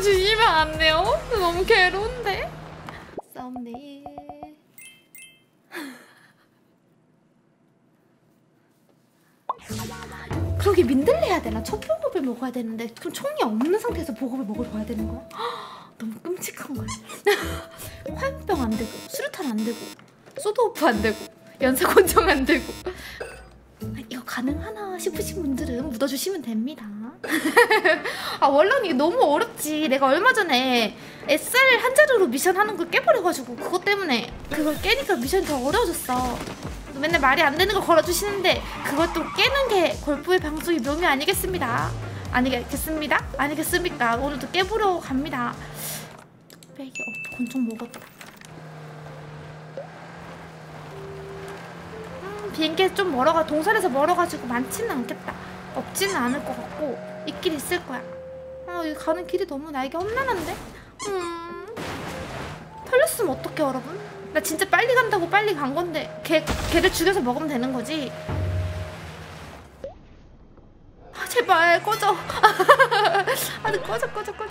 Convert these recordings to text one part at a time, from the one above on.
주시면 안 돼요? 너무 괴로운데? 썸네일. 그러게 민들레 해야 되나? 첫 보급을 먹어야 되는데 그럼 총이 없는 상태에서 보급을 먹으러 가야 되는 거야? 너무 끔찍한 거야. 화염병 안 되고 수류탄 안 되고 소드오프 안 되고 연사곤정 안 되고. 이거 가능하나 싶으신 분들은 묻어주시면 됩니다. 아 원래는 이게 너무 어렵지. 내가 얼마 전에 SR 한 자루로 미션 하는 걸 깨버려가지고 그것 때문에 그걸 깨니까 미션이 더 어려워졌어. 맨날 말이 안 되는 거 걸어주시는데 그걸 또 깨는 게 골프의 방송의 묘미 아니겠습니다. 아니겠습니다? 아니겠습니까? 오늘도 깨보러 갑니다. 빼기 권총 먹었다. 비행기 좀 멀어가 동선에서 멀어가지고 많지는 않겠다. 없지는 않을 것 같고 있긴 있을 거야. 여기 가는 길이 너무 나에게 험난한데? 털렸으면 어떡해 여러분? 나 진짜 빨리 간다고 빨리 간 건데 걔를 죽여서 먹으면 되는 거지? 제발 꺼져. 꺼져.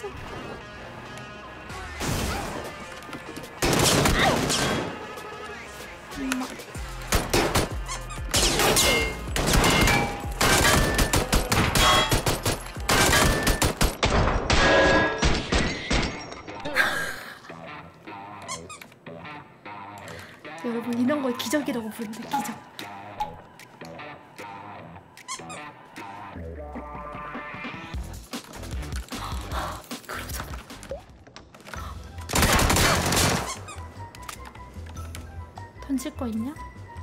여러분 이런 걸 기적이라고 부른대. 기적. 그러잖아. 던질 거 있냐?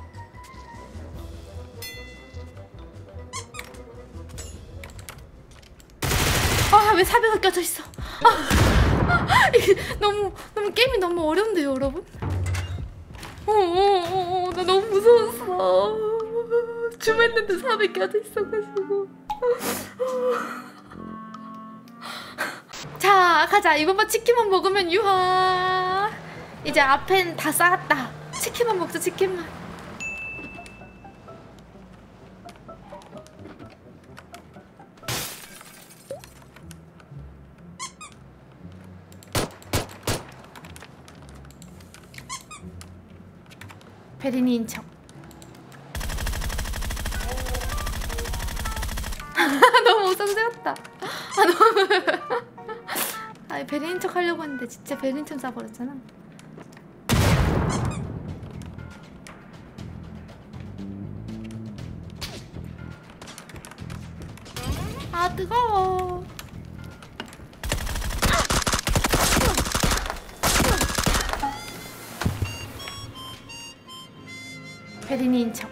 왜 사배가 껴져 있어? 이게 너무 게임이 너무 어려운데요, 여러분? 나 너무 무서웠어. 줌했는데 삽이 껴져 있어가지고. 자, 가자. 이번만 치킨만 먹으면 유하. 이제 앞엔 다 쌓았다. 치킨만 먹자, 치킨만. 베린이인 척. 너무 우상스럽다. 너무. 베린인 척 하려고 했는데 진짜 베린처럼 싸버렸잖아. 뜨거워. 베린이인 척.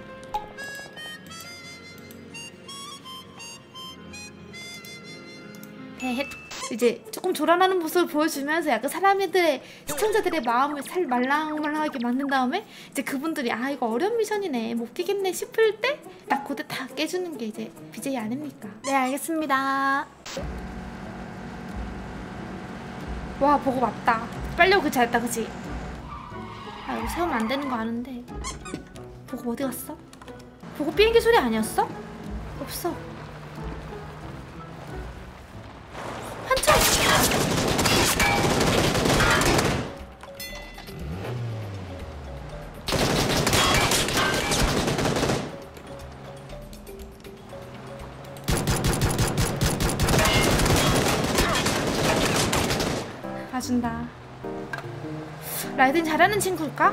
이제 조금 조란하는 모습을 보여주면서 약간 사람들의 시청자들의 마음을 말랑말랑하게 만든 다음에 이제 그분들이 이거 어려운 미션이네 못 깨겠네 싶을 때 딱 그때 다 깨주는 게 이제 BJ 아닙니까? 네, 알겠습니다. 와, 보고 맞다. 빨리 오길 잘했다, 그치? 이거 세우면 안 되는 거 아는데. 보고 어디 갔어? 보고 비행기 소리 아니었어? 없어. 한참. 봐준다. 라이든 잘하는 친구일까?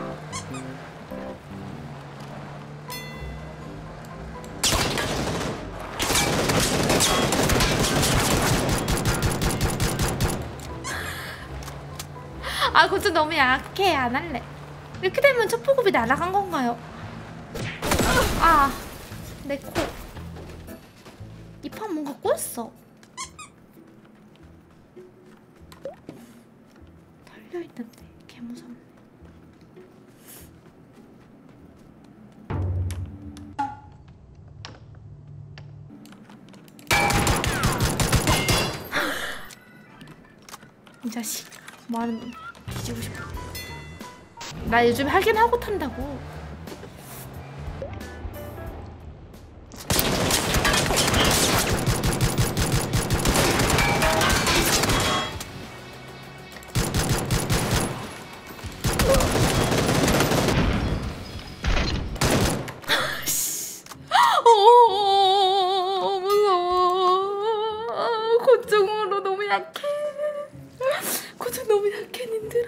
그것도 너무 약해. 안 할래. 이렇게 되면 첫 보급이 날아간 건가요? 내 코. 이 판 뭔가 꼬였어. 털려있는데 개무섭네. 이 자식 뭐하는 놈. 뒤지고 싶어. 나 요즘 하긴 하고 탄다고. 저 너무 약해 님들아.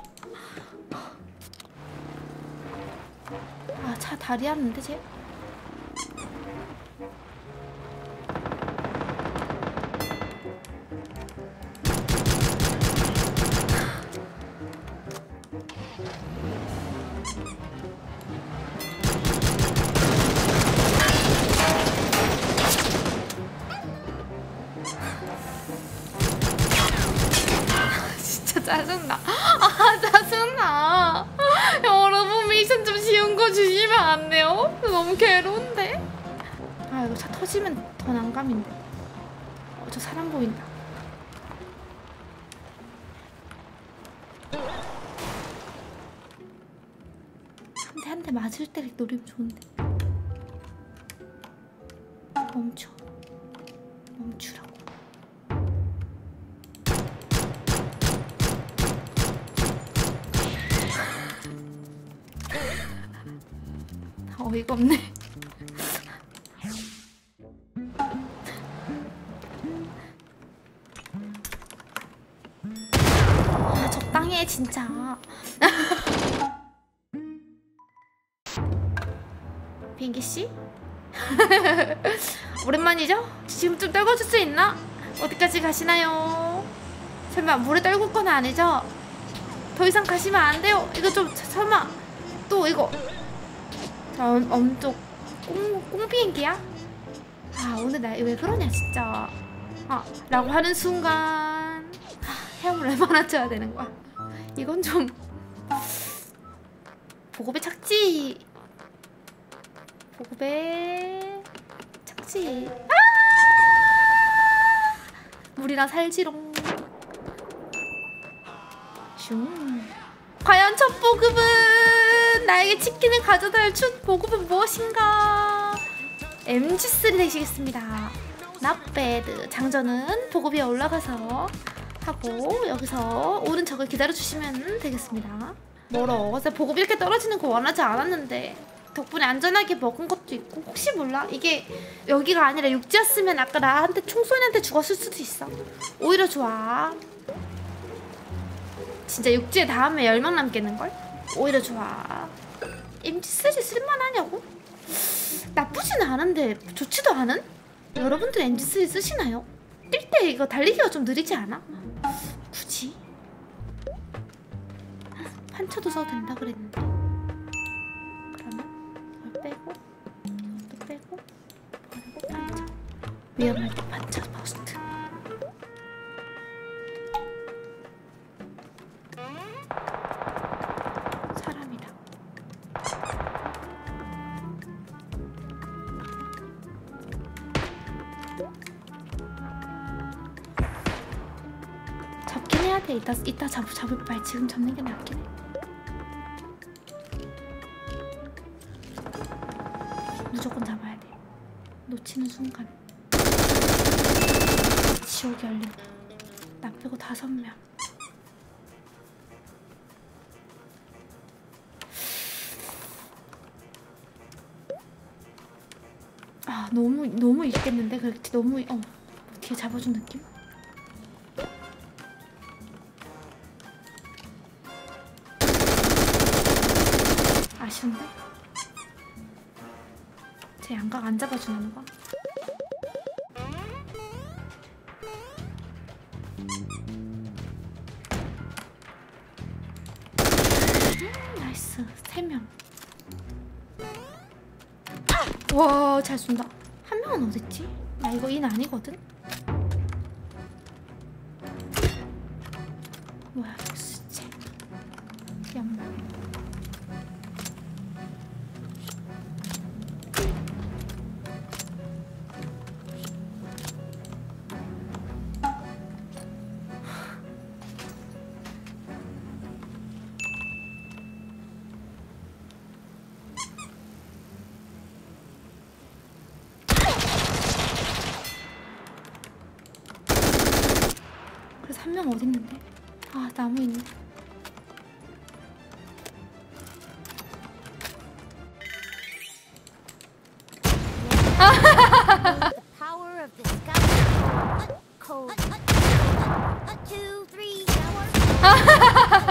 아, 차 다리 하는데 쟤? 진짜 짜증나. 아, 짜증나. 여러분 미션 좀 쉬운 거 주시면 안 돼요? 너무 괴로운데? 아, 이거 차 터지면 더 난감인데. 저 사람 보인다. 한 대 맞을 때 노리면 좋은데. 멈춰. 멈추라고. 어이가 없네. 아, 적당히 해 진짜. 비행기씨? 오랜만이죠? 지금 좀 떨궈줄 수 있나? 어디까지 가시나요? 설마 물에 떨굴 건 아니죠? 더 이상 가시면 안 돼요. 이거 좀 설마 또 이거 엄청 꽁비행기야? 아, 오늘 나 왜 그러냐 진짜. 아, 라고 하는 순간 헤엄을 얼마나 쳐야 되는 거야. 이건 좀 보급의 착지. 보급의 착지. 아! 물이나 살지롱. 슝. 과연 첫 보급은 나에게 치킨을 가져다 줄 첫 보급은 무엇인가? MG3 되시겠습니다. Not bad. 장전은 보급 위에 올라가서 하고 여기서 오른쪽을 기다려주시면 되겠습니다. 멀어. 그래서 보급 이렇게 떨어지는 거 원하지 않았는데 덕분에 안전하게 먹은 것도 있고, 혹시 몰라? 이게 여기가 아니라 육지였으면 아까 나한테 총소리한테 죽었을 수도 있어. 오히려 좋아. 진짜 육지에 다음에 10명 남겠는걸? 오히려 좋아. MG3 쓸만하냐고? 나쁘진 않은데 좋지도 않은? 여러분들 MG3 쓰시나요? 뛸 때 이거 달리기가 좀 느리지 않아? 굳이? 판처도 써도 된다 그랬는데. 그러면 이걸 빼고 이것도 빼고 버리고 판처. 위험할 때 판처 버스트. 사람이다. 잡긴 해야 돼. 이따 잡을 바에 지금 잡는 게 낫긴 해. 무조건 잡아야 돼. 놓치는 순간 지옥이 열린다. 나 빼고 5명. 아, 너무 있겠는데? 그렇게 너무 뒤에 잡아준 느낌? 아쉬운데? 제 양각 안 잡아주는 거? 나이스. 3명. 와, 잘 쏜다. 한 명은 어딨지? 나 이거 인 아니거든? 뭐야, 수채. 연막. 그래서 한 명 어딨는데? 아, 나무 있네.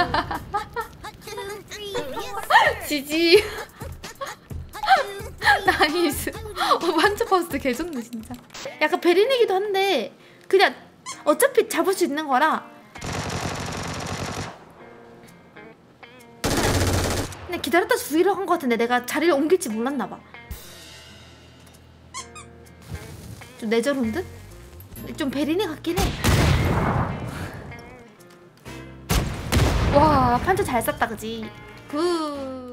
지지. 나이스. 반짝버스 개 좋네 진짜. 약간 베린이기도 한데 그냥 어차피 잡을 수 있는 거라 그냥 기다렸다 주기로 한 것 같은데 내가 자리를 옮길지 몰랐나봐. 좀 내저른 듯? 좀 베린이 같긴 해. 와 판자 잘 쐈다 그지? 굿.